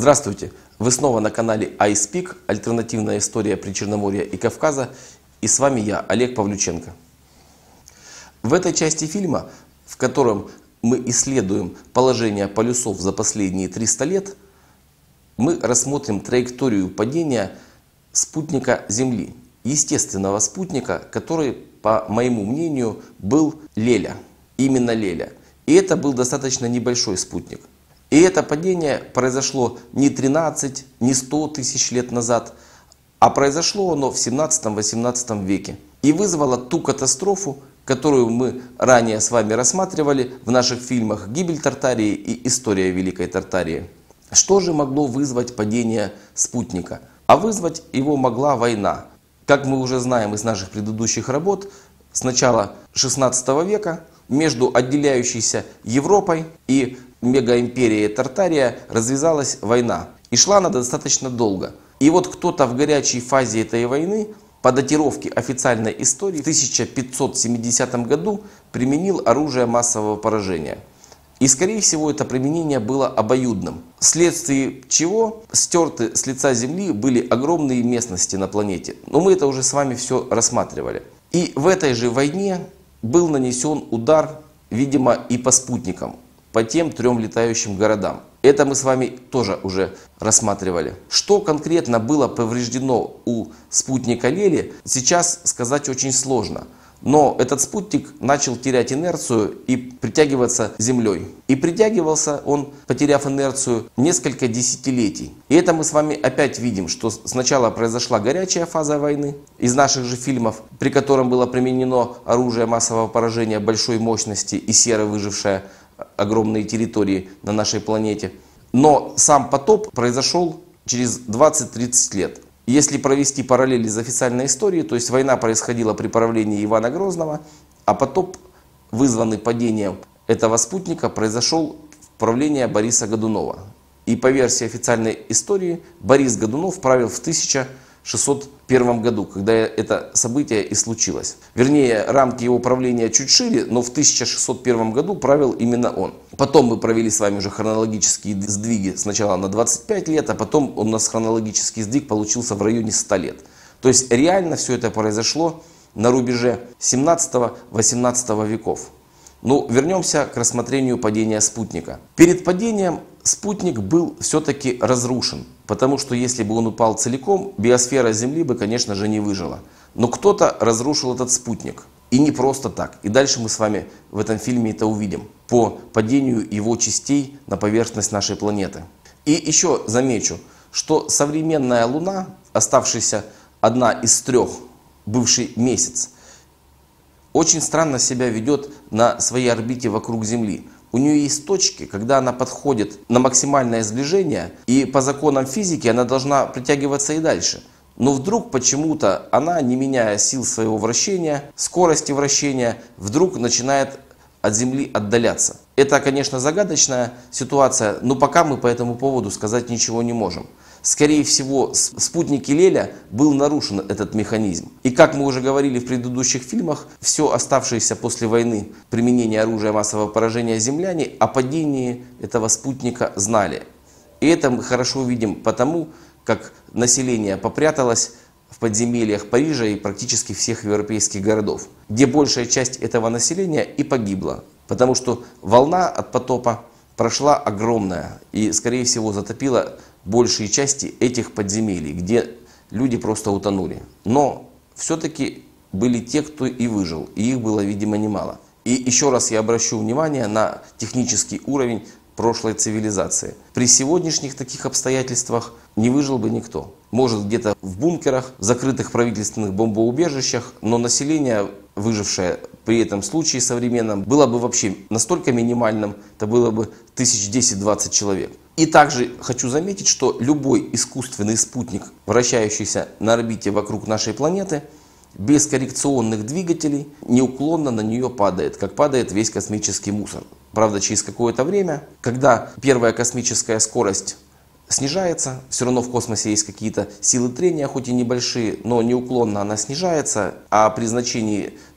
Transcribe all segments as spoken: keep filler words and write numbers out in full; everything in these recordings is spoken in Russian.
Здравствуйте! Вы снова на канале iSpeak, альтернативная история Причерноморья и Кавказа. И с вами я, Олег Павлюченко. В этой части фильма, в котором мы исследуем положение полюсов за последние триста лет, мы рассмотрим траекторию падения спутника Земли. Естественного спутника, который, по моему мнению, был Леля. Именно Леля. И это был достаточно небольшой спутник. И это падение произошло не тринадцать, не сто тысяч лет назад, а произошло оно в семнадцатом-восемнадцатом веке. И вызвало ту катастрофу, которую мы ранее с вами рассматривали в наших фильмах «Гибель Тартарии» и «История Великой Тартарии». Что же могло вызвать падение спутника? А вызвать его могла война. Как мы уже знаем из наших предыдущих работ, с начала шестнадцатого века между отделяющейся Европой и мегаимперией Тартария развязалась война. И шла она достаточно долго. И вот кто-то в горячей фазе этой войны, по датировке официальной истории, в тысяча пятьсот семидесятом году применил оружие массового поражения. И скорее всего это применение было обоюдным. Вследствие чего стерты с лица Земли были огромные местности на планете. Но мы это уже с вами все рассматривали. И в этой же войне был нанесен удар, видимо, и по спутникам. По тем трем летающим городам. Это мы с вами тоже уже рассматривали. Что конкретно было повреждено у спутника Лели, сейчас сказать очень сложно. Но этот спутник начал терять инерцию и притягиваться Землей. И притягивался он, потеряв инерцию, несколько десятилетий. И это мы с вами опять видим, что сначала произошла горячая фаза войны из наших же фильмов, при котором было применено оружие массового поражения большой мощности и сера, выжившая огромные территории на нашей планете. Но сам потоп произошел через двадцать-тридцать лет. Если провести параллели из официальной истории, то есть война происходила при правлении Ивана Грозного, а потоп, вызванный падением этого спутника, произошел в правлении Бориса Годунова. И по версии официальной истории Борис Годунов правил в тысяча шестьсот первом году, когда это событие и случилось. Вернее, рамки его правления чуть шире, но в тысяча шестьсот первом году правил именно он. Потом мы провели с вами уже хронологические сдвиги сначала на двадцать пять лет, а потом у нас хронологический сдвиг получился в районе ста лет. То есть реально все это произошло на рубеже семнадцатого-восемнадцатого веков. Ну, вернемся к рассмотрению падения спутника. Перед падением спутник был все-таки разрушен, потому что если бы он упал целиком, биосфера Земли бы, конечно же, не выжила. Но кто-то разрушил этот спутник. И не просто так. И дальше мы с вами в этом фильме это увидим. По падению его частей на поверхность нашей планеты. И еще замечу, что современная Луна, оставшаяся одна из трех, бывший месяц, очень странно себя ведет на своей орбите вокруг Земли. У нее есть точки, когда она подходит на максимальное сближение, и по законам физики она должна притягиваться и дальше. Но вдруг почему-то она, не меняя сил своего вращения, скорости вращения, вдруг начинает от Земли отдаляться. Это, конечно, загадочная ситуация, но пока мы по этому поводу сказать ничего не можем. Скорее всего, в спутнике Леля был нарушен этот механизм. И как мы уже говорили в предыдущих фильмах, все оставшееся после войны применение оружия массового поражения земляне о падении этого спутника знали. И это мы хорошо видим потому, как население попряталось в подземельях Парижа и практически всех европейских городов, где большая часть этого населения и погибла. Потому что волна от потопа прошла огромная и, скорее всего, затопила большие части этих подземелий, где люди просто утонули. Но все-таки были те, кто и выжил, и их было, видимо, немало. И еще раз я обращу внимание на технический уровень прошлой цивилизации. При сегодняшних таких обстоятельствах не выжил бы никто. Может, где-то в бункерах, в закрытых правительственных бомбоубежищах, но население, выжившее при этом случае современном, было бы вообще настолько минимальным, это было бы тысяч десять-двадцать человек. И также хочу заметить, что любой искусственный спутник, вращающийся на орбите вокруг нашей планеты, без коррекционных двигателей неуклонно на нее падает, как падает весь космический мусор. Правда, через какое-то время, когда первая космическая скорость снижается, все равно в космосе есть какие-то силы трения, хоть и небольшие, но неуклонно она снижается, а при значении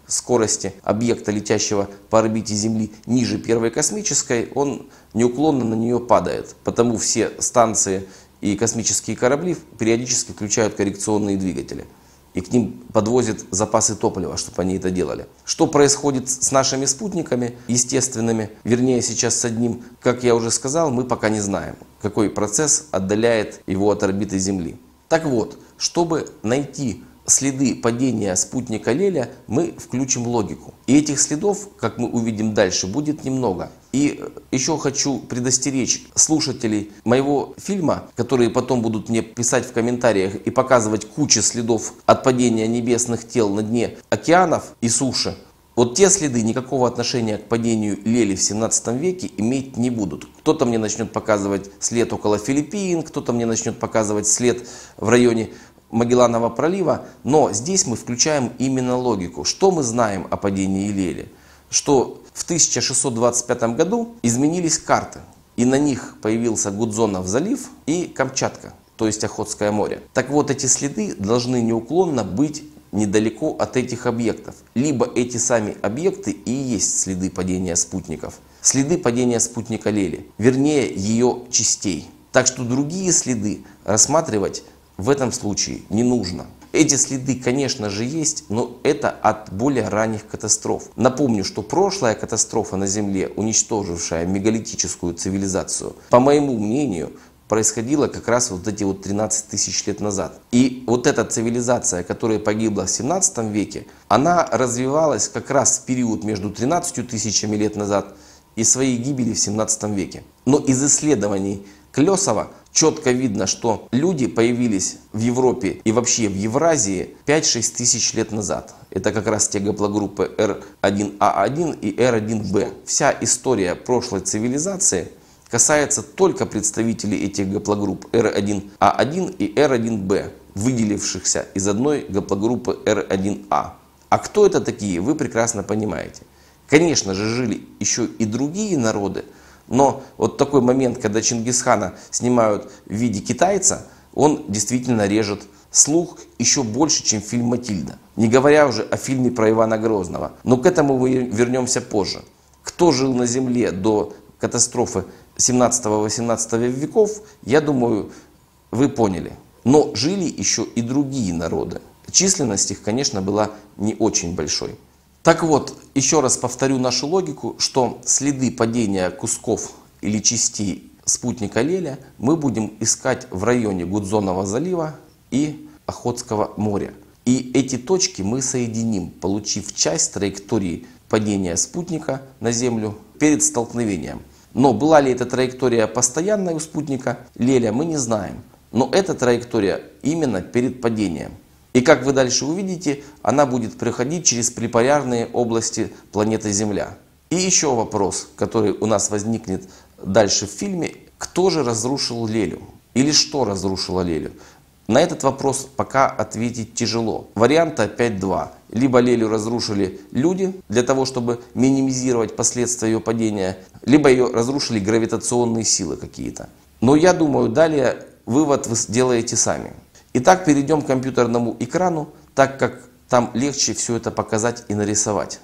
скорости объекта, летящего по орбите Земли ниже первой космической, он неуклонно на нее падает. Потому все станции и космические корабли периодически включают коррекционные двигатели. И к ним подвозят запасы топлива, чтобы они это делали. Что происходит с нашими спутниками естественными, вернее сейчас с одним, как я уже сказал, мы пока не знаем, какой процесс отдаляет его от орбиты Земли. Так вот, чтобы найти следы падения спутника Леля, мы включим логику. И этих следов, как мы увидим дальше, будет немного. И еще хочу предостеречь слушателей моего фильма, которые потом будут мне писать в комментариях и показывать кучу следов от падения небесных тел на дне океанов и суши. Вот те следы никакого отношения к падению Лели в семнадцатом веке иметь не будут. Кто-то мне начнет показывать след около Филиппин, кто-то мне начнет показывать след в районе Магелланова пролива, но здесь мы включаем именно логику. Что мы знаем о падении Лели? Что в тысяча шестьсот двадцать пятом году изменились карты, и на них появился Гудзонов залив и Камчатка, то есть Охотское море. Так вот, эти следы должны неуклонно быть недалеко от этих объектов. Либо эти сами объекты и есть следы падения спутников. Следы падения спутника Лели, вернее ее частей. Так что другие следы рассматривать в этом случае не нужно. Эти следы, конечно же, есть, но это от более ранних катастроф. Напомню, что прошлая катастрофа на Земле, уничтожившая мегалитическую цивилизацию, по моему мнению, происходила как раз вот эти вот тринадцать тысяч лет назад. И вот эта цивилизация, которая погибла в семнадцатом веке, она развивалась как раз в период между тринадцатью тысячами лет назад и своей гибели в семнадцатом веке. Но из исследований Клёсова четко видно, что люди появились в Европе и вообще в Евразии пять-шесть тысяч лет назад. Это как раз те гаплогруппы эр один а один и эр один бэ. Вся история прошлой цивилизации касается только представителей этих гаплогрупп эр один а один и эр один бэ, выделившихся из одной гаплогруппы эр один а. А кто это такие, вы прекрасно понимаете. Конечно же, жили еще и другие народы, но вот такой момент, когда Чингисхана снимают в виде китайца, он действительно режет слух еще больше, чем фильм «Матильда». Не говоря уже о фильме про Ивана Грозного. Но к этому мы вернемся позже. Кто жил на Земле до катастрофы семнадцатого-восемнадцатого веков, я думаю, вы поняли. Но жили еще и другие народы. Численность их, конечно, была не очень большой. Так вот, еще раз повторю нашу логику, что следы падения кусков или частей спутника Леля мы будем искать в районе Гудзонова залива и Охотского моря. И эти точки мы соединим, получив часть траектории падения спутника на Землю перед столкновением. Но была ли эта траектория постоянной у спутника Леля, мы не знаем. Но эта траектория именно перед падением. И как вы дальше увидите, она будет проходить через приполярные области планеты Земля. И еще вопрос, который у нас возникнет дальше в фильме. Кто же разрушил Лелю? Или что разрушило Лелю? На этот вопрос пока ответить тяжело. Варианта опять два. Либо Лелю разрушили люди для того, чтобы минимизировать последствия ее падения, либо ее разрушили гравитационные силы какие-то. Но я думаю, далее вывод вы сделаете сами. Итак, перейдем к компьютерному экрану, так как там легче все это показать и нарисовать.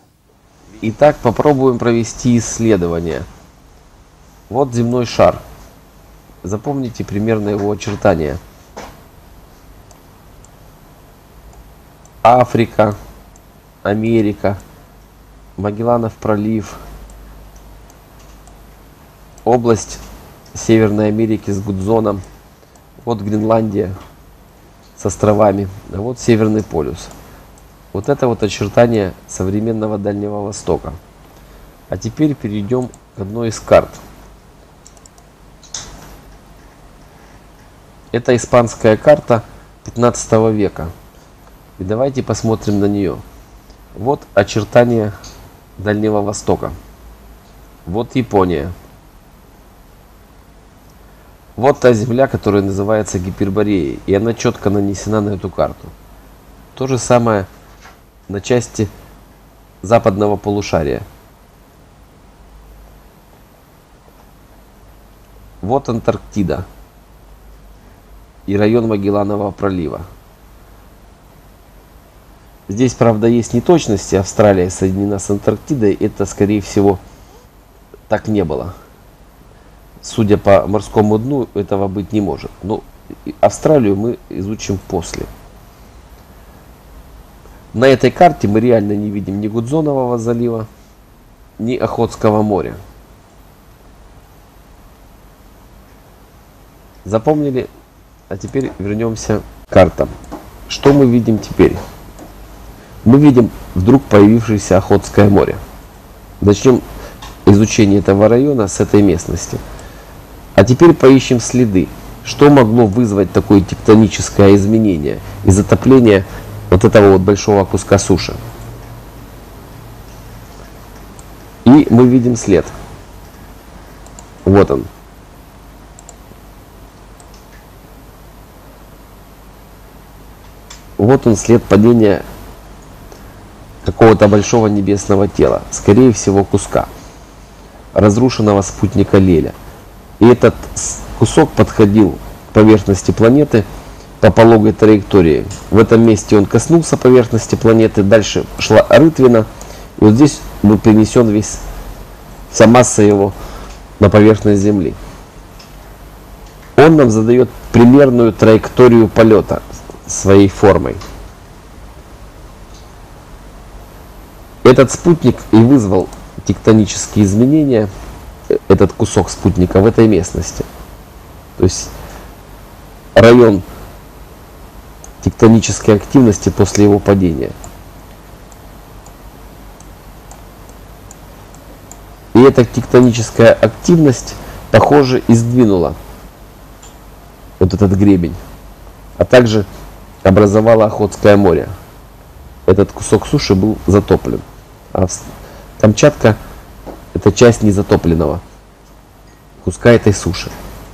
Итак, попробуем провести исследование. Вот земной шар. Запомните примерно его очертания. Африка, Америка, Магелланов пролив, область Северной Америки с Гудзоном, вот Гренландия с островами, а вот Северный полюс. Вот это вот очертания современного Дальнего Востока. А теперь перейдем к одной из карт. Это испанская карта пятнадцатого века. И давайте посмотрим на нее. Вот очертания Дальнего Востока. Вот Япония. Вот та земля, которая называется Гипербореей. И она четко нанесена на эту карту. То же самое на части западного полушария. Вот Антарктида и район Магелланова пролива. Здесь, правда, есть неточности. Австралия соединена с Антарктидой. Это, скорее всего, так не было. Судя по морскому дну, этого быть не может. Но Австралию мы изучим после. На этой карте мы реально не видим ни Гудзонового залива, ни Охотского моря. Запомнили? А теперь вернемся к картам. Что мы видим теперь? Мы видим вдруг появившееся Охотское море. Начнем изучение этого района с этой местности. А теперь поищем следы. Что могло вызвать такое тектоническое изменение и затопление вот этого вот большого куска суши? И мы видим след. Вот он. Вот он, след падения какого-то большого небесного тела, скорее всего куска, разрушенного спутника Леля. И этот кусок подходил к поверхности планеты по пологой траектории. В этом месте он коснулся поверхности планеты, дальше шла рытвина, и вот здесь был перенесен весь, вся масса его на поверхность Земли. Он нам задает примерную траекторию полета своей формой. Этот спутник и вызвал тектонические изменения, этот кусок спутника в этой местности. То есть район тектонической активности после его падения. И эта тектоническая активность, похоже, и сдвинула вот этот гребень, а также образовала Охотское море. Этот кусок суши был затоплен. А Камчатка — это часть незатопленного куска этой суши.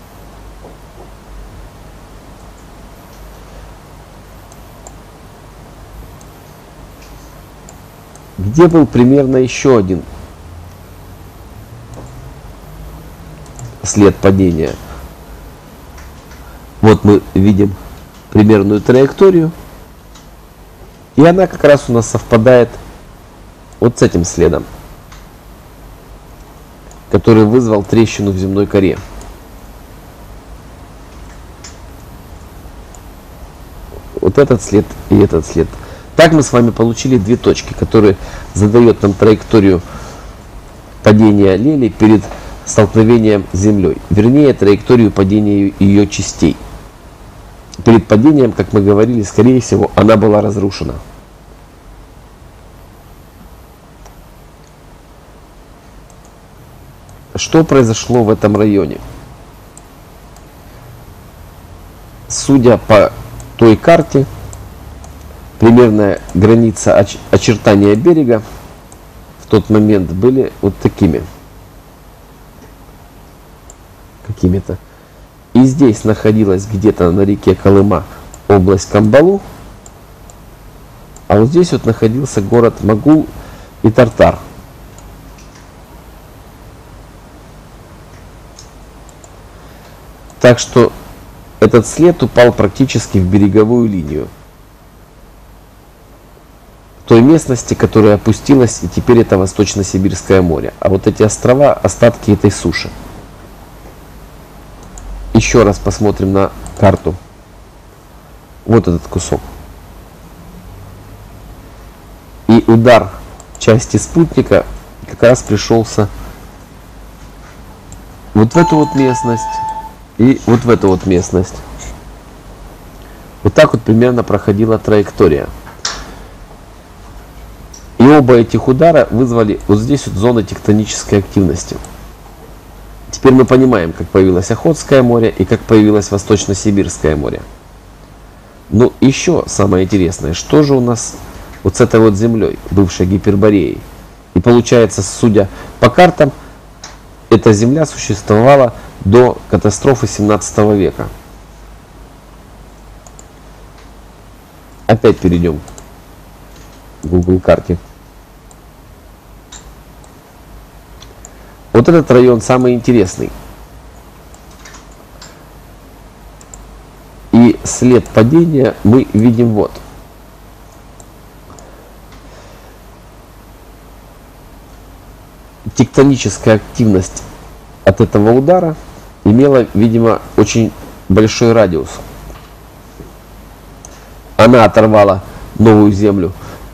Где был примерно еще один след падения? Вот мы видим примерную траекторию, и она как раз у нас совпадает вот с этим следом, который вызвал трещину в земной коре. Вот этот след и этот след. Так мы с вами получили две точки, которые задают нам траекторию падения Лели перед столкновением с Землей. Вернее, траекторию падения ее частей. Перед падением, как мы говорили, скорее всего, она была разрушена. Что произошло в этом районе? Судя по той карте, примерная граница оч очертания берега в тот момент были вот такими. Какими-то. И здесь находилась где-то на реке Колыма область Камбалу, а вот здесь вот находился город Магул и Тартар. Так что этот след упал практически в береговую линию той местности, которая опустилась, и теперь это Восточно-Сибирское море. А вот эти острова — остатки этой суши. Еще раз посмотрим на карту. Вот этот кусок. И удар части спутника как раз пришелся вот в эту вот местность и вот в эту вот местность. Вот так вот примерно проходила траектория. И оба этих удара вызвали вот здесь вот зоны тектонической активности. Теперь мы понимаем, как появилось Охотское море и как появилось Восточно-Сибирское море. Но еще самое интересное, что же у нас вот с этой вот землей, бывшей Гипербореей. И получается, судя по картам, эта земля существовала до катастрофы семнадцатого века. Опять перейдем к Google карте. Вот этот район самый интересный. И след падения мы видим вот. тектоническая активность от этого удара имела, видимо, очень большой радиус. Она оторвала Новую Землю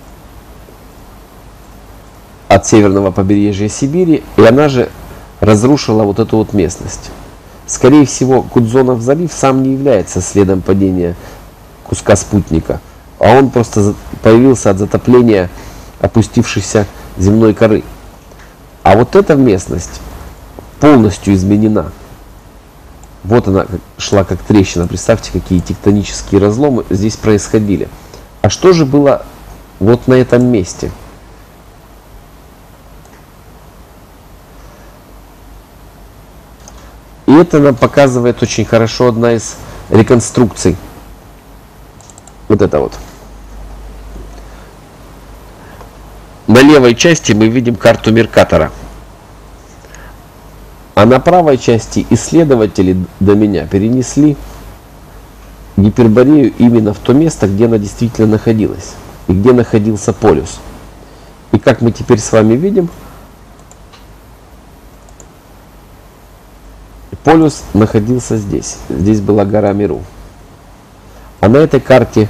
от северного побережья Сибири, и она же разрушила вот эту вот местность. Скорее всего, Гудзонов залив сам не является следом падения куска спутника, а он просто появился от затопления опустившейся земной коры. А вот эта местность полностью изменена. Вот она шла как трещина. Представьте, какие тектонические разломы здесь происходили. А что же было вот на этом месте? И это нам показывает очень хорошо одна из реконструкций. Вот это вот. На левой части мы видим карту Меркатора. А на правой части исследователи до меня перенесли Гиперборею именно в то место, где она действительно находилась. И где находился полюс. И как мы теперь с вами видим, полюс находился здесь. Здесь была гора Меру. А на этой карте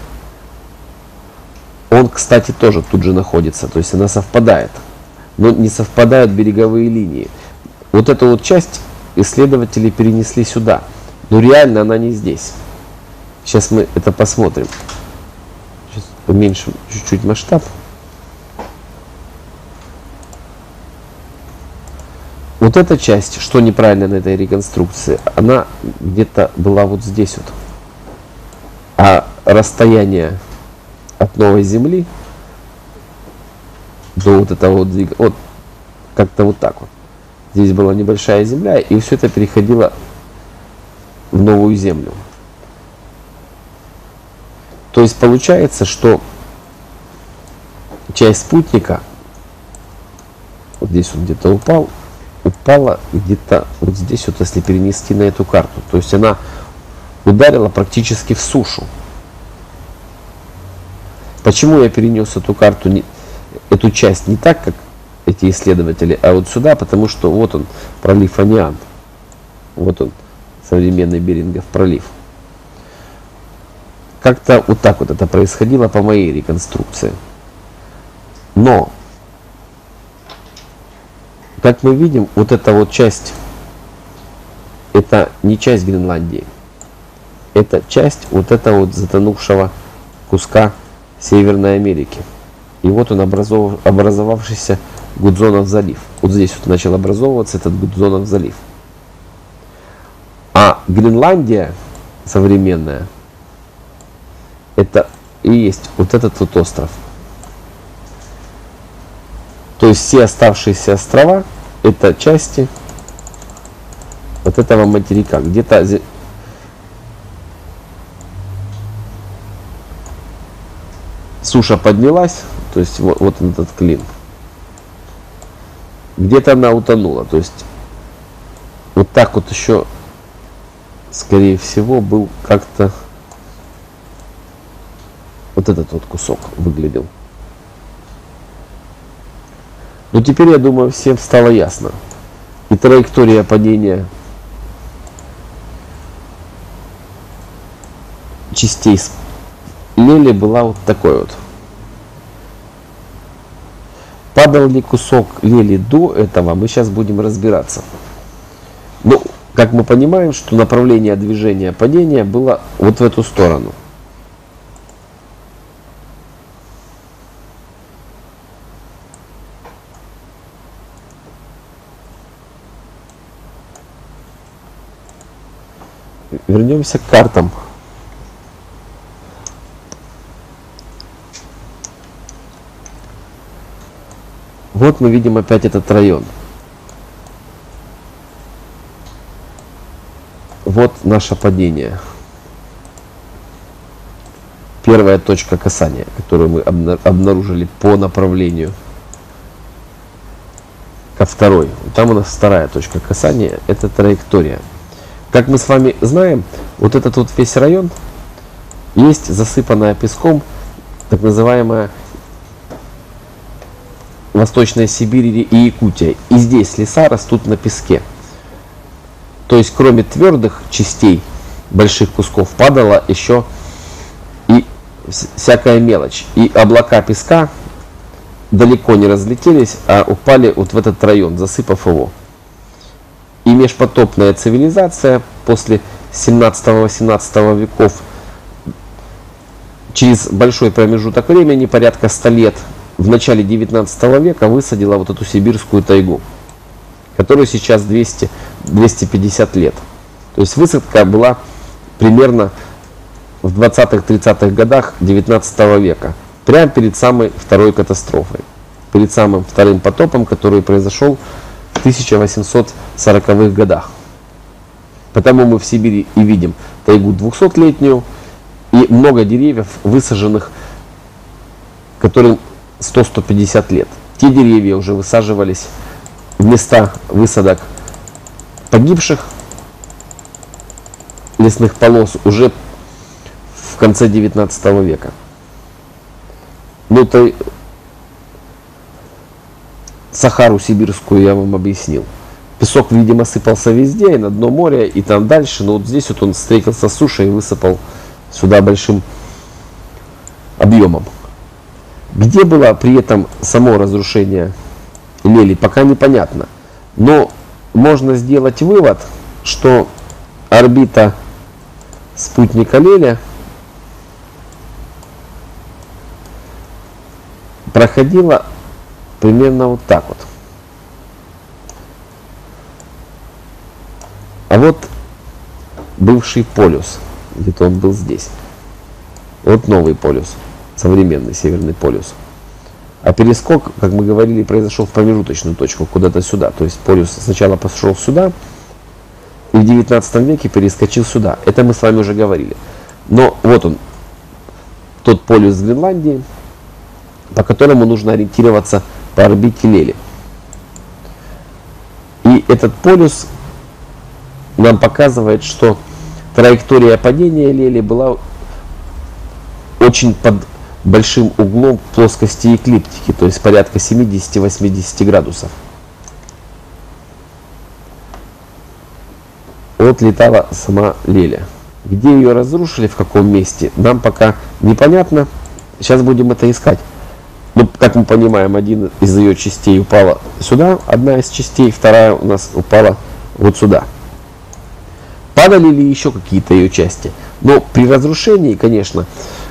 он, кстати, тоже тут же находится. То есть она совпадает. Но не совпадают береговые линии. Вот эту вот часть исследователи перенесли сюда. Но реально она не здесь. Сейчас мы это посмотрим. Сейчас уменьшим чуть-чуть масштаб. Вот эта часть, что неправильно на этой реконструкции, она где-то была вот здесь вот. А расстояние от Новой Земли до вот этого вот двига, вот как-то вот так вот. Здесь была небольшая земля, и все это переходило в Новую Землю. То есть получается, что часть спутника, вот здесь он где-то упал, упала где-то вот здесь вот, если перенести на эту карту. То есть она ударила практически в сушу. Почему я перенес эту карту, не, эту часть не так, как эти исследователи, а вот сюда? Потому что вот он, пролив Аниан. Вот он, современный Берингов пролив. Как-то вот так вот это происходило по моей реконструкции. Но, как мы видим, вот эта вот часть, это не часть Гренландии. Это часть вот этого вот затонувшего куска Северной Америки. И вот он, образов... образовавшийся Гудзонов залив. Вот здесь вот начал образовываться этот Гудзонов залив. А Гренландия современная, это и есть вот этот вот остров. То есть все оставшиеся острова это части вот этого материка. Где-то суша поднялась, то есть вот, вот этот клин. Где-то она утонула. То есть вот так вот еще, скорее всего, был как-то вот этот вот кусок выглядел. Но теперь, я думаю, всем стало ясно. И траектория падения частей Лели была вот такой вот. Падал ли кусок Лели до этого, мы сейчас будем разбираться. Но, как мы понимаем, что направление движения падения было вот в эту сторону. Вернемся к картам. Вот мы видим опять этот район. Вот наше падение. Первая точка касания, которую мы обнаружили по направлению ко второй. Там у нас вторая точка касания, это траектория. Как мы с вами знаем, вот этот вот весь район есть засыпанная песком так называемая Восточная Сибирь и Якутия. И здесь леса растут на песке. То есть кроме твердых частей, больших кусков, падала еще и всякая мелочь. И облака песка далеко не разлетелись, а упали вот в этот район, засыпав его. И межпотопная цивилизация после семнадцатого-восемнадцатого веков через большой промежуток времени, порядка ста лет, в начале девятнадцатого века высадила вот эту сибирскую тайгу, которой сейчас двести — двести пятьдесят лет. То есть высадка была примерно в двадцатых-тридцатых годах девятнадцатого века, прямо перед самой второй катастрофой, перед самым вторым потопом, который произошел в тысяча восемьсот сороковых годах. Потому мы в Сибири и видим тайгу двухсотлетнюю и много деревьев, высаженных, которым сто — сто пятьдесят лет. Те деревья уже высаживались в места высадок погибших лесных полос уже в конце девятнадцатого века. Ну, то Сахару сибирскую я вам объяснил. Песок, видимо, сыпался везде, и на дно моря, и там дальше. Но вот здесь вот он встретился с сушей и высыпал сюда большим объемом. Где было при этом само разрушение Лели, пока непонятно. Но можно сделать вывод, что орбита спутника Леля проходила примерно вот так вот. А вот бывший полюс, где-то он был здесь. Вот новый полюс, современный северный полюс. А перескок, как мы говорили, произошел в промежуточную точку, куда-то сюда. То есть полюс сначала пошел сюда, и в девятнадцатом веке перескочил сюда. Это мы с вами уже говорили. Но вот он, тот полюс Гренландии, по которому нужно ориентироваться по орбите Лели. И этот полюс нам показывает, что траектория падения Лели была очень под большим углом плоскости эклиптики, то есть порядка семидесяти-восьмидесяти градусов. Вот летала сама Леля. Где ее разрушили, в каком месте, нам пока непонятно. Сейчас будем это искать. Ну, как мы понимаем, один из ее частей упала сюда, одна из частей, вторая у нас упала вот сюда. Падали ли еще какие-то ее части? Но при разрушении, конечно,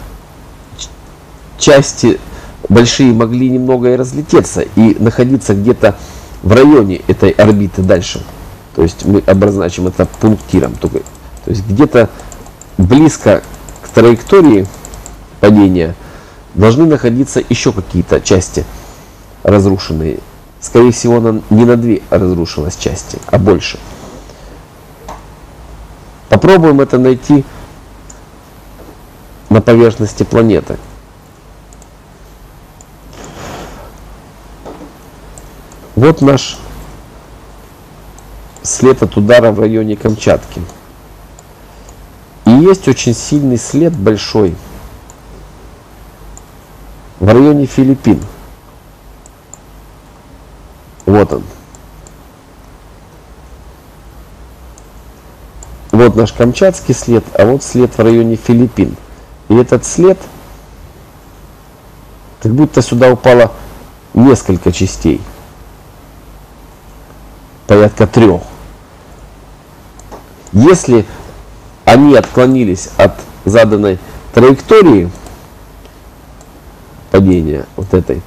части большие могли немного и разлететься и находиться где-то в районе этой орбиты дальше. То есть мы обозначим это пунктиром. Только, то есть где-то близко к траектории падения должны находиться еще какие-то части разрушенные. Скорее всего, она не на две разрушилась части, а больше. Попробуем это найти на поверхности планеты. Вот наш след от удара в районе Камчатки. И есть очень сильный след большой в районе Филиппин. Вот он. Вот наш камчатский след, а вот след в районе Филиппин. И этот след, как будто сюда упало несколько частей. Порядка трех. Если они отклонились от заданной траектории падения вот этой,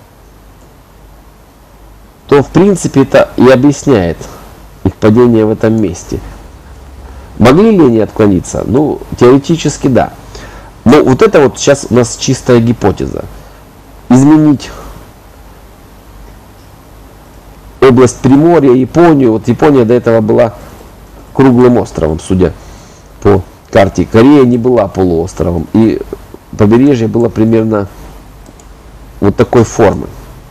то в принципе это и объясняет их падение в этом месте. Могли ли они отклониться? Ну, теоретически да. Но вот это вот сейчас у нас чистая гипотеза. Изменить область Приморья, Японию. Вот Япония до этого была круглым островом, судя по карте. Корея не была полуостровом. И побережье было примерно вот такой формы.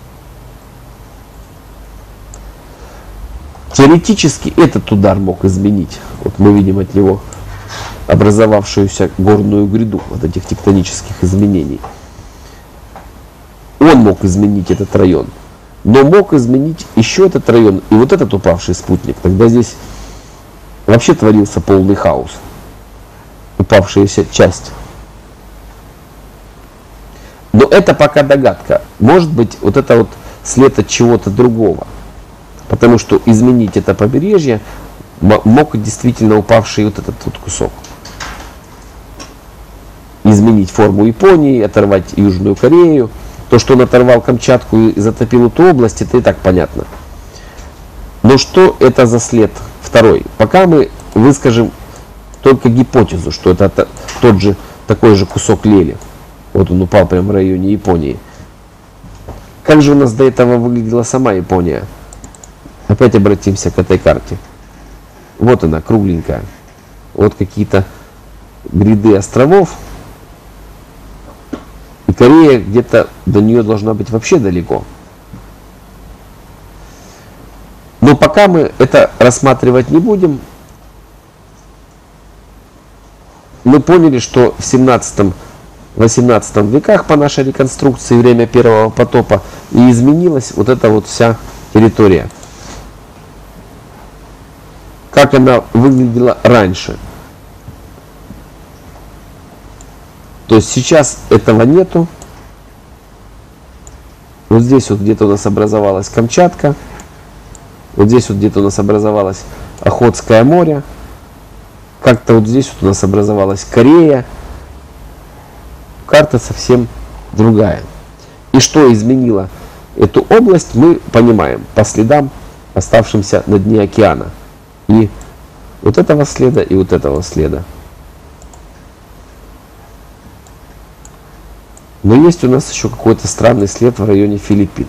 Теоретически этот удар мог изменить. Вот мы видим от него образовавшуюся горную гряду вот этих тектонических изменений. Он мог изменить этот район. но мог изменить еще этот район и вот этот упавший спутник. Тогда здесь вообще творился полный хаос. Упавшаяся часть. Но это пока догадка. Может быть, вот это вот след от чего-то другого. Потому что изменить это побережье мог действительно упавший вот этот вот кусок. Изменить форму Японии, оторвать Южную Корею. То, что он оторвал Камчатку и затопил эту область, это и так понятно. Но что это за след второй? Пока мы выскажем только гипотезу, что это тот же, такой же кусок лели. Вот он упал прямо в районе Японии. Как же у нас до этого выглядела сама Япония? Опять обратимся к этой карте. Вот она, кругленькая. Вот какие-то гряды островов. И Корея где-то до нее должна быть вообще далеко. Но пока мы это рассматривать не будем. Мы поняли, что в семнадцатом-восемнадцатом веках по нашей реконструкции, время первого потопа, и изменилась вот эта вот вся территория. Как она выглядела раньше. То есть сейчас этого нету. Вот здесь вот где-то у нас образовалась Камчатка. Вот здесь вот где-то у нас образовалось Охотское море. Как-то вот здесь вот у нас образовалась Корея. Карта совсем другая. И что изменило эту область, мы понимаем по следам, оставшимся на дне океана. И вот этого следа, и вот этого следа. Но есть у нас еще какой-то странный след в районе Филиппин.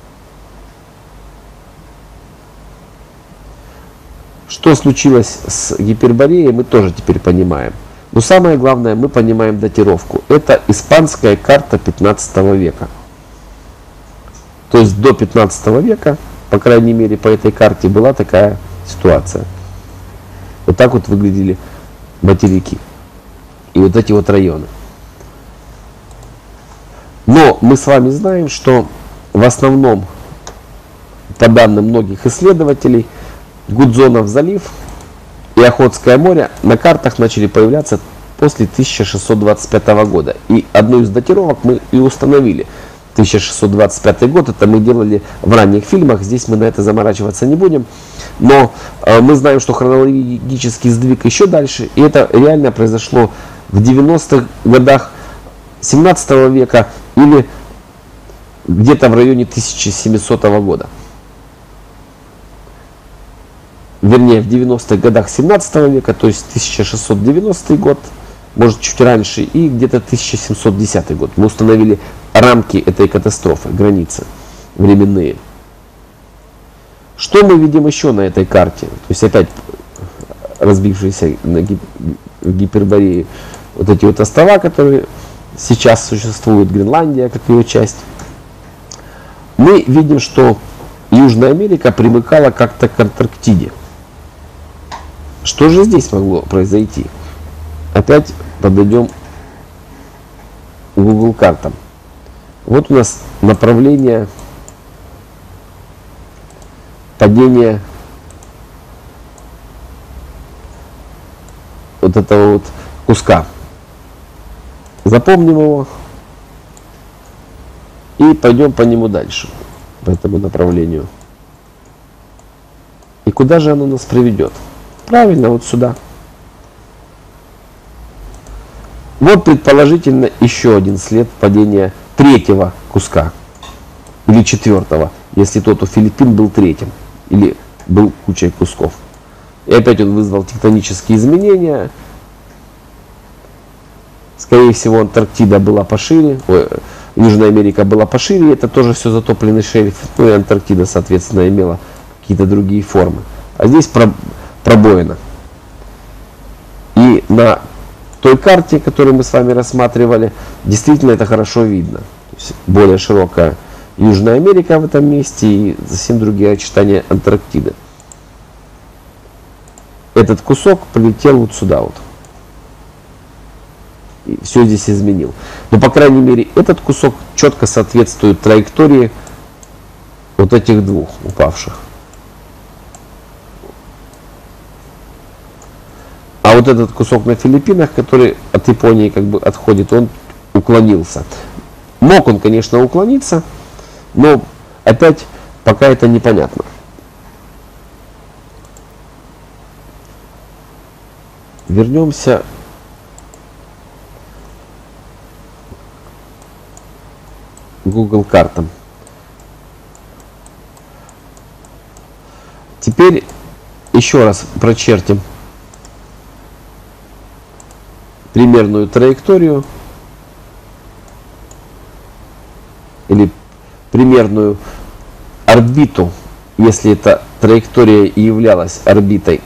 Что случилось с Гипербореей, мы тоже теперь понимаем. Но самое главное, мы понимаем датировку. Это испанская карта пятнадцатого века. То есть до пятнадцатого века, по крайней мере по этой карте, была такая ситуация. Вот так вот выглядели материки. И вот эти вот районы. Но мы с вами знаем, что в основном, по данным многих исследователей, Гудзонов залив и Охотское море на картах начали появляться после тысяча шестьсот двадцать пятого года. И одну из датировок мы и установили. тысяча шестьсот двадцать пятый год, это мы делали в ранних фильмах, здесь мы на это заморачиваться не будем. Но э, мы знаем, что хронологический сдвиг еще дальше, и это реально произошло в девяностых годах семнадцатого века или где-то в районе тысяча семисотого года. Вернее, в девяностых годах семнадцатого века, то есть тысяча шестьсот девяностый год, может чуть раньше, и где-то тысяча семьсот десятый год. Мы установили рамки этой катастрофы, границы временные. Что мы видим еще на этой карте? То есть опять разбившиеся на гип Гипербореи вот эти вот острова, которые сейчас существуют, Гренландия как ее часть. Мы видим, что Южная Америка примыкала как-то к Антарктиде. Что же здесь могло произойти? Опять подойдем к Google картам. Вот у нас направление падения вот этого вот куска. Запомним его и пойдем по нему дальше, по этому направлению. И куда же оно нас приведет? Правильно, вот сюда. Вот предположительно еще один след падения третьего куска. Или четвертого, если тот у Филиппин был третьим. Или был кучей кусков. И опять он вызвал тектонические изменения. Скорее всего, Антарктида была пошире. Ой, Южная Америка была пошире. Это тоже все затопленный шельф. Ну и Антарктида, соответственно, имела какие-то другие формы. А здесь пробоина. И на той карте, которую мы с вами рассматривали, действительно это хорошо видно. То есть более широкая Южная Америка в этом месте и совсем другие очертания Антарктиды. Этот кусок полетел вот сюда вот. И все здесь изменил. Но, по крайней мере, этот кусок четко соответствует траектории вот вот этих двух упавших. А вот этот кусок на Филиппинах, который от Японии как бы отходит, он уклонился. Мог он, конечно, уклониться, но опять пока это непонятно. Вернемся к Google картам. Теперь еще раз прочертим примерную траекторию или примерную орбиту, если эта траектория и являлась орбитой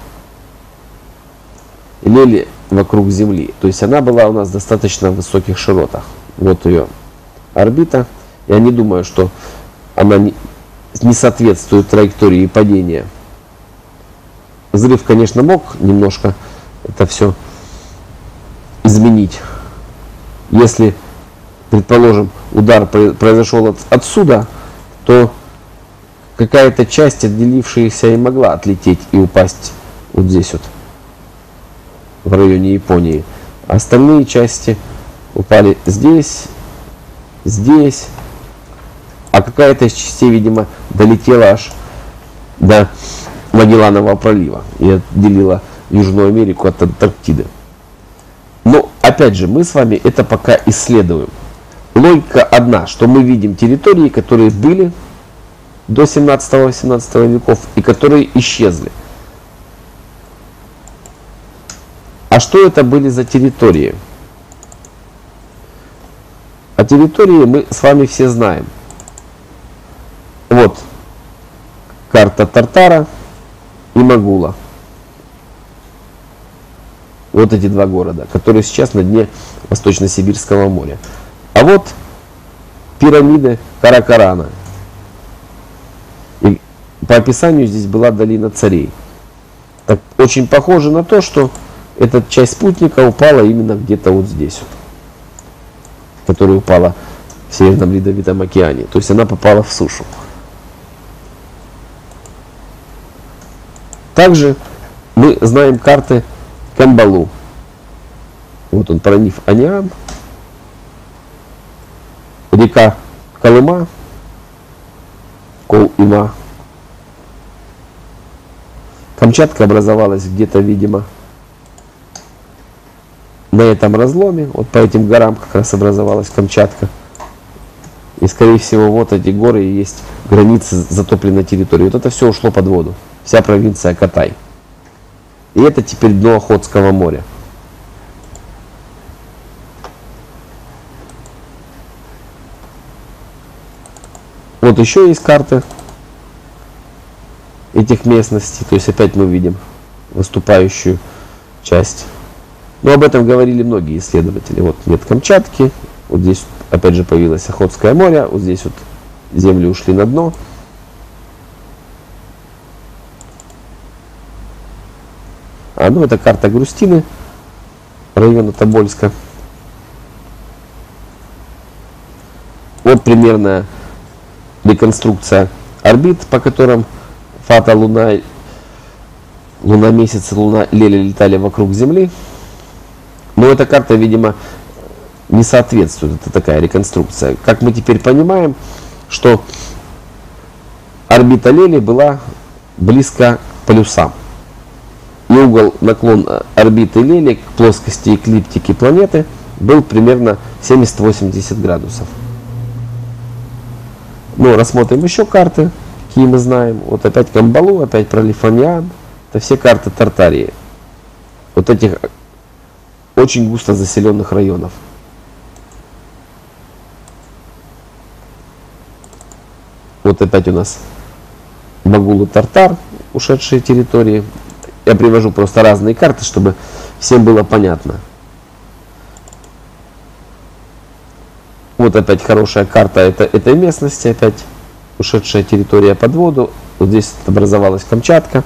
Лели вокруг Земли. То есть она была у нас в достаточно высоких широтах. Вот ее орбита. Я не думаю, что она не, не соответствует траектории падения. Взрыв, конечно, мог немножко это все изменить. Если, предположим, удар произошел от, отсюда, то какая-то часть отделившаяся и могла отлететь и упасть вот здесь вот, в районе Японии. А остальные части упали здесь, здесь. А какая-то из частей, видимо, долетела аж до Магелланового пролива и отделила Южную Америку от Антарктиды. Но, опять же, мы с вами это пока исследуем. Логика одна, что мы видим территории, которые были до семнадцатого-восемнадцатого веков и которые исчезли. А что это были за территории? А территории мы с вами все знаем. Вот карта Тартара и Магула. Вот эти два города, которые сейчас на дне Восточно-Сибирского моря. А вот пирамиды Каракарана. И по описанию здесь была долина царей. Так, очень похоже на то, что эта часть спутника упала именно где-то вот здесь вот, которая упала в Северном Ледовитом океане. То есть она попала в сушу. Также мы знаем карты Камбалу. Вот он, пролив Аниан, река Колыма, Кол-Има. Камчатка образовалась где-то, видимо, на этом разломе. Вот по этим горам как раз образовалась Камчатка. И, скорее всего, вот эти горы и есть границы затопленной территории. Вот это все ушло под воду. Вся провинция Катай. И это теперь дно Охотского моря. Вот еще есть карты этих местностей. То есть опять мы видим выступающую часть. Но об этом говорили многие исследователи. Вот нет Камчатки. Вот здесь опять же появилось Охотское море. Вот здесь вот земли ушли на дно. А, ну, это карта Грустины, района Тобольска. Вот примерная реконструкция орбит, по которым Фата, Луна, Луна, Месяц, Луна, Леля летали вокруг Земли. Но эта карта, видимо, не соответствует. Это такая реконструкция. Как мы теперь понимаем, что орбита Лели была близко к полюсам. И угол наклон орбиты Лели к плоскости эклиптики планеты был примерно семьдесят-восемьдесят градусов. Ну, рассмотрим еще карты, какие мы знаем. Вот опять Камбалу, опять пролив Аниан. Это все карты Тартарии. Вот этих очень густо заселенных районов. Вот опять у нас Магул и Тартар, ушедшие территории. Я привожу просто разные карты, чтобы всем было понятно. Вот опять хорошая карта это, этой местности, опять ушедшая территория под воду. Вот здесь образовалась Камчатка.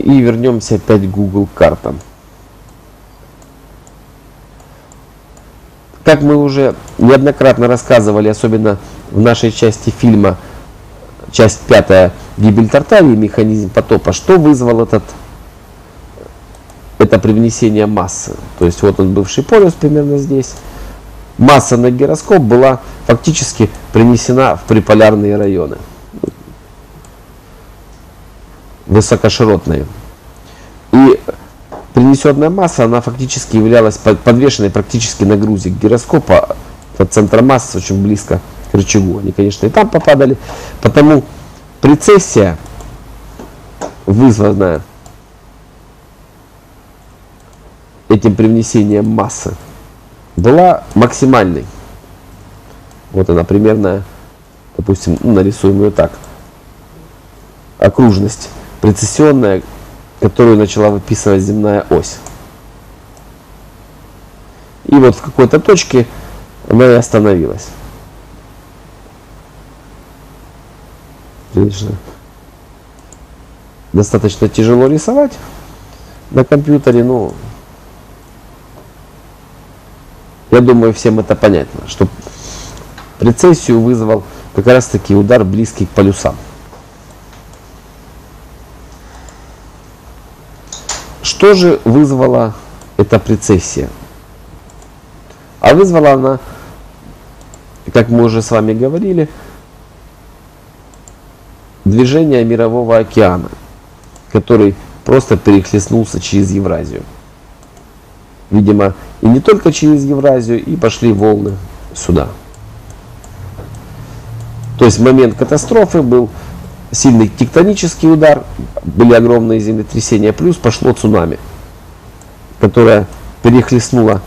и вернемся опять к Google картам. Как мы уже неоднократно рассказывали, особенно в нашей части фильма, часть пятая, «Гибель Тартарии. Механизм потопа», что вызвал этот, это привнесение массы. То есть вот он, бывший полюс, примерно здесь. Масса на гироскоп была фактически принесена в приполярные районы, высокоширотные. И принесенная масса, она фактически являлась подвешенной практически на грузик гироскопа от центра массы, очень близко к рычагу. Они, конечно, и там попадали. Потому прецессия, вызванная этим привнесением массы, была максимальной. Вот она примерная, допустим, ну, нарисуем ее так. Окружность прецессионная, которую начала выписывать земная ось. И вот в какой-то точке она и остановилась. Конечно, достаточно тяжело рисовать на компьютере, но я думаю, всем это понятно, что прецессию вызвал как раз таки удар, близкий к полюсам. Что же вызвала эта прецессия? А вызвала она, как мы уже с вами говорили, движение Мирового океана, который просто перехлестнулся через Евразию. Видимо, и не только через Евразию, и пошли волны сюда. То есть в момент катастрофы был сильный тектонический удар, были огромные землетрясения, плюс пошло цунами, которое перехлестнуло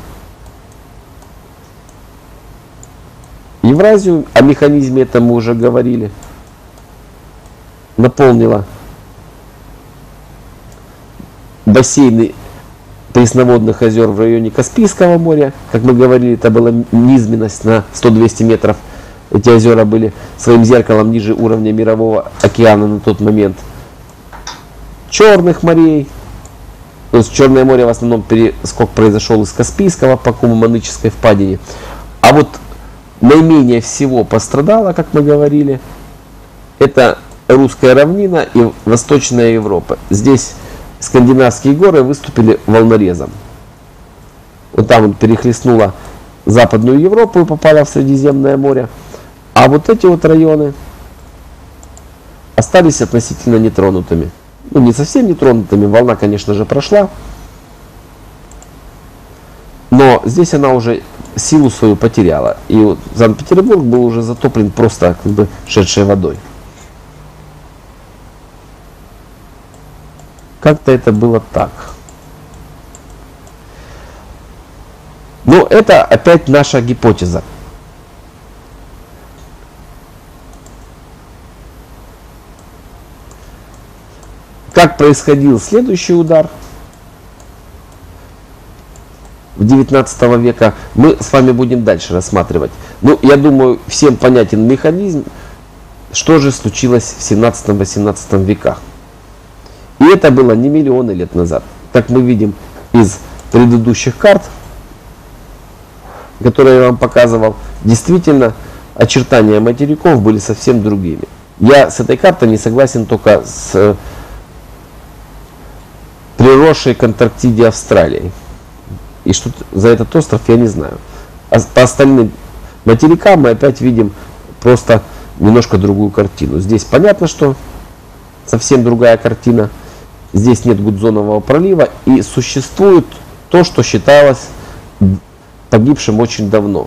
Евразию. О механизме это мы уже говорили. Наполнило бассейны пресноводных озер в районе Каспийского моря. Как мы говорили, это была низменность на сто-двести метров. Эти озера были своим зеркалом ниже уровня Мирового океана на тот момент. Черных морей. То есть Черное море в основном перескок произошел из Каспийского по Куму-Маныческой впадине. А вот наименее всего пострадало, как мы говорили, это русская равнина и Восточная Европа. Здесь скандинавские горы выступили волнорезом. Вот там вот перехлестнула Западную Европу и попала в Средиземное море. А вот эти вот районы остались относительно нетронутыми. Ну, не совсем нетронутыми, волна, конечно же, прошла. Но здесь она уже силу свою потеряла. И вот Санкт-Петербург был уже затоплен просто как бы шедшей водой. Как-то это было так. Но это опять наша гипотеза. Как происходил следующий удар в девятнадцатом века, мы с вами будем дальше рассматривать. Ну, я думаю, всем понятен механизм, что же случилось в семнадцатом-восемнадцатом веках. И это было не миллионы лет назад. Как мы видим из предыдущих карт, которые я вам показывал, действительно очертания материков были совсем другими. Я с этой картой не согласен только с приросшей к Антарктиде Австралии. И что за этот остров, я не знаю. А по остальным материкам мы опять видим просто немножко другую картину. Здесь понятно, что совсем другая картина. Здесь нет Гудзонового пролива, и существует то, что считалось погибшим очень давно.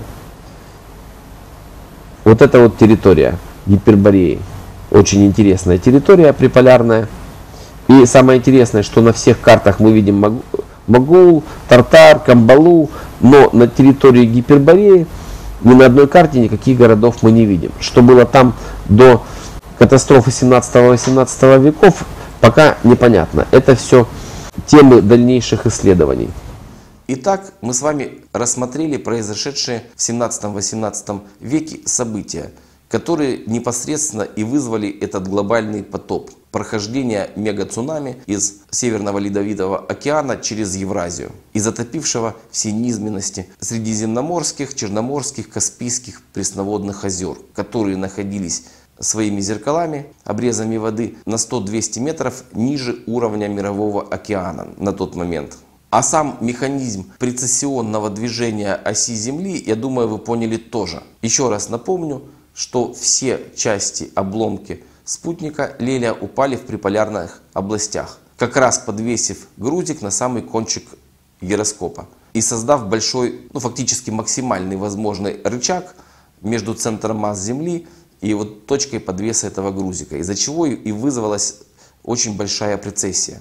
Вот эта вот территория Гипербореи. Очень интересная территория приполярная. И самое интересное, что на всех картах мы видим Могул, Тартар, Камбалу, но на территории Гипербореи ни на одной карте никаких городов мы не видим. Что было там до катастрофы семнадцатого-восемнадцатого веков, пока непонятно. Это все темы дальнейших исследований. Итак, мы с вами рассмотрели произошедшие в семнадцатом-восемнадцатом веке события, которые непосредственно и вызвали этот глобальный потоп. прохождения мега-цунами из Северного Ледовитого океана через Евразию и затопившего все низменности средиземноморских, черноморских, каспийских пресноводных озер, которые находились своими зеркалами, обрезами воды на сто-двести метров ниже уровня Мирового океана на тот момент. А сам механизм прецессионного движения оси Земли, я думаю, вы поняли тоже. Еще раз напомню, что все части, обломки спутника Леля упали в приполярных областях, как раз подвесив грузик на самый кончик гироскопа и создав большой, ну фактически максимальный возможный рычаг между центром масс Земли и вот точкой подвеса этого грузика, из-за чего и вызвалась очень большая прецессия.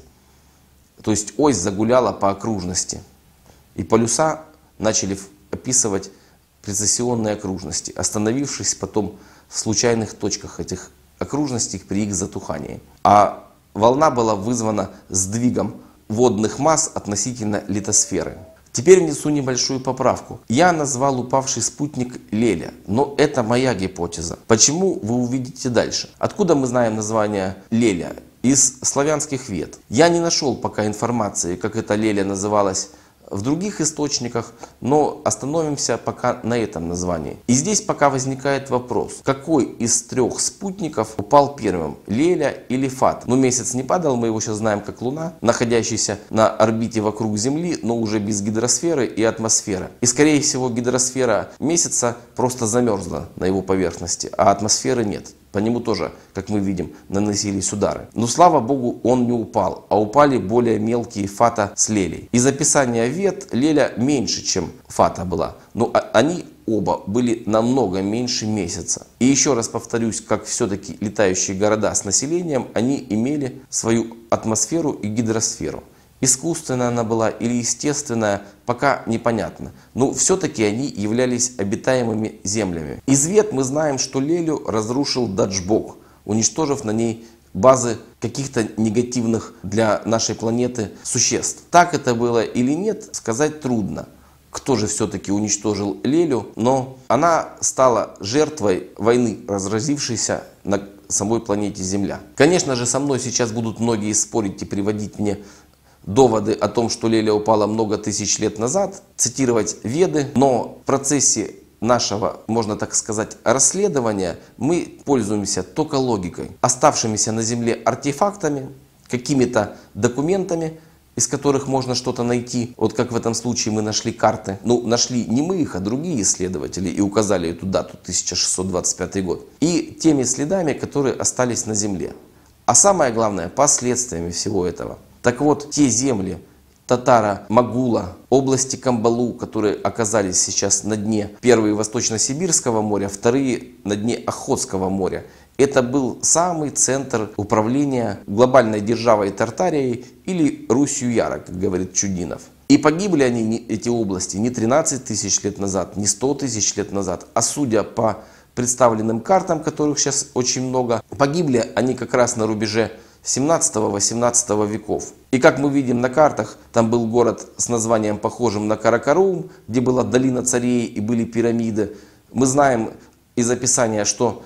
То есть ось загуляла по окружности, и полюса начали описывать прецессионные окружности, остановившись потом в случайных точках этих окружностей при их затухании. А волна была вызвана сдвигом водных масс относительно литосферы. Теперь внесу небольшую поправку. Я назвал упавший спутник Леля, но это моя гипотеза. Почему, вы увидите дальше. Откуда мы знаем название Леля? Из славянских вет. Я не нашел пока информации, как эта Леля называлась в других источниках, но остановимся пока на этом названии. И здесь пока возникает вопрос, какой из трех спутников упал первым, Леля или Фат? Ну, месяц не падал, мы его сейчас знаем как Луна, находящийся на орбите вокруг Земли, но уже без гидросферы и атмосферы. И скорее всего гидросфера месяца просто замерзла на его поверхности, а атмосферы нет. По нему тоже, как мы видим, наносились удары. Но слава богу, он не упал, а упали более мелкие Фата с Лелей. Из описания вет Леля меньше, чем Фата была. Но они оба были намного меньше месяца. И еще раз повторюсь, как все-таки летающие города с населением, они имели свою атмосферу и гидросферу. Искусственная она была или естественная, пока непонятно. Но все-таки они являлись обитаемыми землями. Из вет мы знаем, что Лелю разрушил Даджбок, уничтожив на ней базы каких-то негативных для нашей планеты существ. Так это было или нет, сказать трудно. Кто же все-таки уничтожил Лелю, но она стала жертвой войны, разразившейся на самой планете Земля. Конечно же, со мной сейчас будут многие спорить и приводить мне доводы о том, что Леля упала много тысяч лет назад, цитировать Веды, но в процессе нашего, можно так сказать, расследования мы пользуемся только логикой, оставшимися на Земле артефактами, какими-то документами, из которых можно что-то найти. Вот как в этом случае мы нашли карты. Ну, нашли не мы их, а другие исследователи и указали эту дату, тысяча шестьсот двадцать пятый год. И теми следами, которые остались на Земле. А самое главное, последствиями всего этого. Так вот, те земли Татаро-Магула, области Камбалу, которые оказались сейчас на дне, первые Восточно-Сибирского моря, вторые на дне Охотского моря. Это был самый центр управления глобальной державой Тартарией или Русью Яра, как говорит Чудинов. И погибли они, эти области, не тринадцать тысяч лет назад, не сто тысяч лет назад, а судя по представленным картам, которых сейчас очень много, погибли они как раз на рубеже семнадцатого-восемнадцатого веков. И как мы видим на картах, там был город с названием похожим на Каракарум, где была долина царей и были пирамиды. Мы знаем из описания, что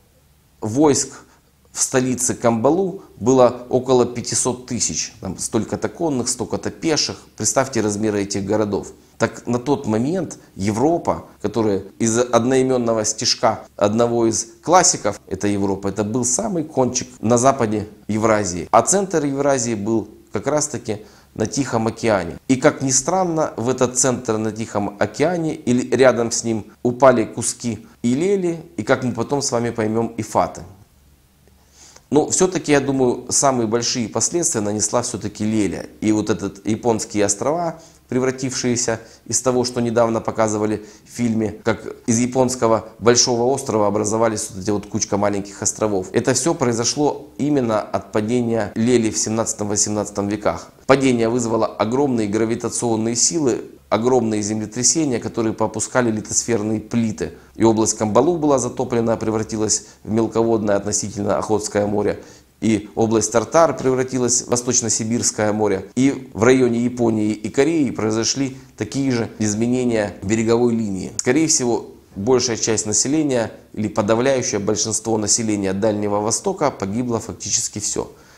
войск в столице Камбалу было около пятисот тысяч. Там столько-то конных, столько-то пеших. Представьте размеры этих городов. Так на тот момент Европа, которая из одноименного стишка одного из классиков, это Европа, это был самый кончик на западе Евразии. А центр Евразии был как раз таки на Тихом океане. И как ни странно, в этот центр на Тихом океане или рядом с ним упали куски и Лели, и как мы потом с вами поймем, и Фаты. Но все-таки, я думаю, самые большие последствия нанесла все-таки Леля. И вот этот японские острова, превратившиеся из того, что недавно показывали в фильме, как из японского большого острова образовались вот эти вот кучка маленьких островов. Это все произошло именно от падения Лели в семнадцатом-восемнадцатом веках. Падение вызвало огромные гравитационные силы, огромные землетрясения, которые попускали литосферные плиты. И область Камбалу была затоплена, превратилась в мелководное относительно Охотское море. И область Тартар превратилась в Восточно-Сибирское море. И в районе Японии и Кореи произошли такие же изменения береговой линии. Скорее всего, большая часть населения или подавляющее большинство населения Дальнего Востока погибло фактически все.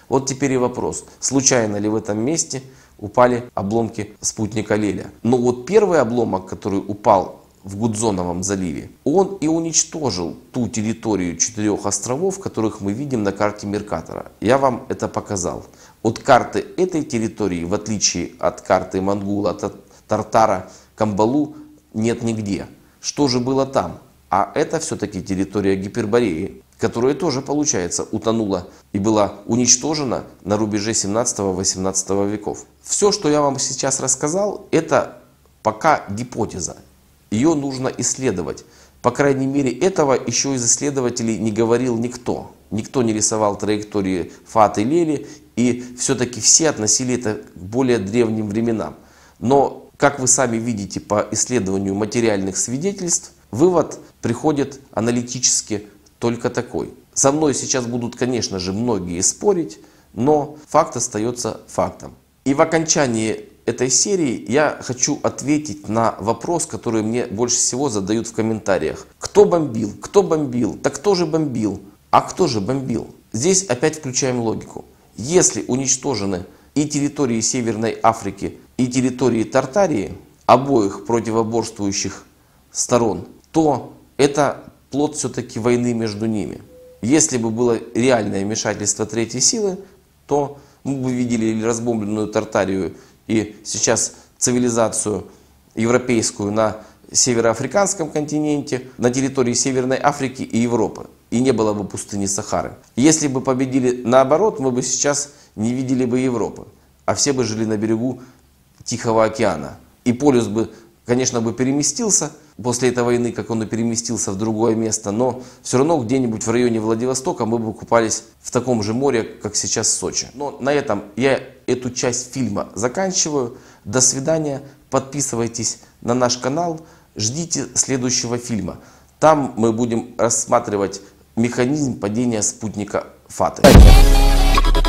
Вот теперь и вопрос, случайно ли в этом месте упали обломки спутника Леля. Но вот первый обломок, который упал в Гудзоновом заливе, он и уничтожил ту территорию четырех островов, которых мы видим на карте Меркатора. Я вам это показал. От карты этой территории, в отличие от карты Монгула, Тартара, Камбалу, нет нигде. Что же было там? А это все-таки территория Гипербореи, которая тоже, получается, утонула и была уничтожена на рубеже семнадцатого-восемнадцатого веков. Все, что я вам сейчас рассказал, это пока гипотеза. Ее нужно исследовать. По крайней мере, этого еще из исследователей не говорил никто. Никто не рисовал траектории Фаты и Лели, и все-таки все относили это к более древним временам. Но, как вы сами видите по исследованию материальных свидетельств, вывод приходит аналитически только такой. Со мной сейчас будут, конечно же, многие спорить, но факт остается фактом. И в окончании этой серии я хочу ответить на вопрос, который мне больше всего задают в комментариях. Кто бомбил? Кто бомбил? Так кто же бомбил? А кто же бомбил? Здесь опять включаем логику. Если уничтожены и территории Северной Африки, и территории Тартарии, обоих противоборствующих сторон, то это плод все-таки войны между ними. Если бы было реальное вмешательство третьей силы, то мы бы видели разбомбленную Тартарию и сейчас цивилизацию европейскую на североафриканском континенте, на территории Северной Африки и Европы. И не было бы пустыни Сахары. Если бы победили наоборот, мы бы сейчас не видели бы Европы. А все бы жили на берегу Тихого океана. И полюс бы, конечно, бы переместился после этой войны, как он и переместился в другое место. Но все равно где-нибудь в районе Владивостока мы бы купались в таком же море, как сейчас в Сочи. Но на этом я эту часть фильма заканчиваю. До свидания. Подписывайтесь на наш канал. Ждите следующего фильма. Там мы будем рассматривать механизм падения спутника Фаты.